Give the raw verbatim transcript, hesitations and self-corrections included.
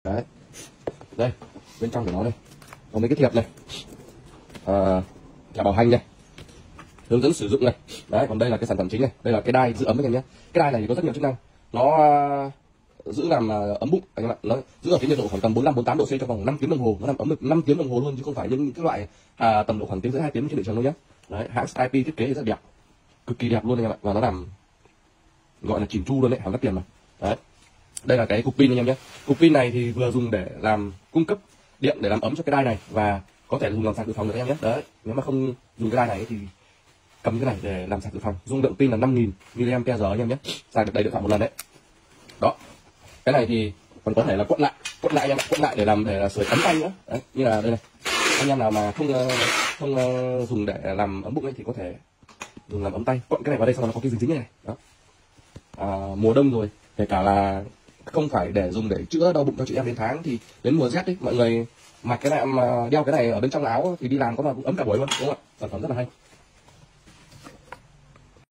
Đấy, đây bên trong của nó đây có mấy cái thiệp này, à, là bảo hành này, hướng dẫn sử dụng này. Đấy, còn đây là cái sản phẩm chính này, đây là cái đai giữ ấm anh em nhé. Cái đai này thì có rất nhiều chức năng, nó uh, giữ làm uh, ấm bụng anh em ạ, nó giữ ở cái nhiệt độ khoảng tầm bốn mươi lăm bốn mươi tám độ C trong vòng năm tiếng đồng hồ, nó làm ấm được năm tiếng đồng hồ luôn, chứ không phải những cái loại à, tầm độ khoảng tiếng rưỡi hai tiếng trên thị trường đâu nhé. Đấy, hãng i pê thiết kế thì rất đẹp, cực kỳ đẹp luôn anh em ạ, và nó làm gọi là chỉn chu luôn đấy, hàng đắt tiền mà. Đấy, đây là cái cục pin anh em nhé. Cục pin này thì vừa dùng để làm cung cấp điện để làm ấm cho cái đai này, và có thể dùng làm sạc dự phòng được anh em nhé. Đấy, nếu mà không dùng cái đai này thì cầm cái này để làm sạc dự phòng, dung lượng pin là năm nghìn mi-li-am-pe-giờ anh em nhé, sạc được đầy điện thoại một lần đấy. Đó, cái này thì còn có thể là quất lại quất lại anh em ạ, quất lại để làm để là sưởi ấm tay nữa. Đấy, như là đây này, anh em nào mà không không dùng để làm ấm bụng ấy thì có thể dùng làm ấm tay, quất cái này vào đây xong nó có cái dính dính này, này. Đó, à, mùa đông rồi, kể cả là không phải để dùng để chữa đau bụng cho chị em đến tháng, thì đến mùa rét ấy mọi người mặc cái này mà đeo cái này ở bên trong áo thì đi làm có mà cũng ấm cả buổi luôn, đúng không ạ? Sản phẩm rất là hay.